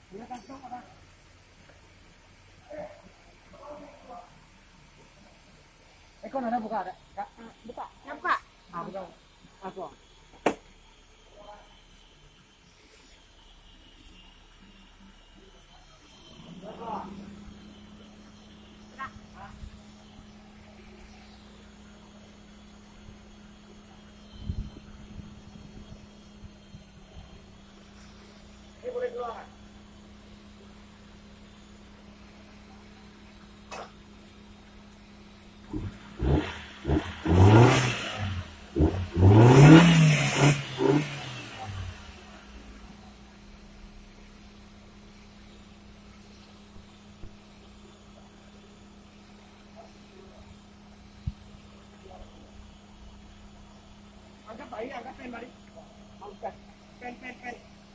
Punya kantong apa? Kon ada buka ada? Kak? Buka. Nah, buka. Ah, buka. Apa? Ini boleh keluar kan? Angkat bayi, angkat pen bayi. Angkat. Pen.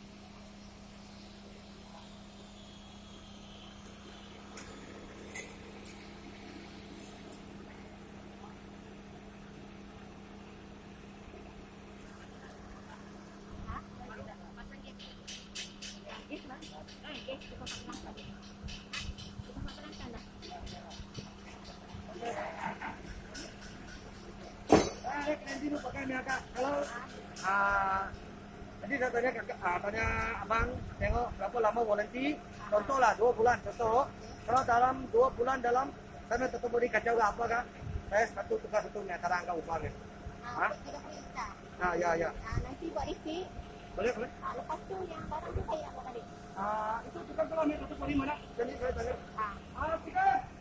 Nanti lu pakai ini agak. Kalau tadi saya tanya abang, tengok berapa lama warranty. Contoh lah 2 bulan. Contoh, kalau dalam 2 bulan sana tetap beri kacau ke apa kan? Saya satu tukar satunya, cara angka upah kan? Hah? Nah, ya. Nanti buat isi. Boleh. Lepas tu yang barang tu saya apa tadi? Itu tukar kalau ni tutup beri mana? Jadi saya tanya. Ah. Tiga.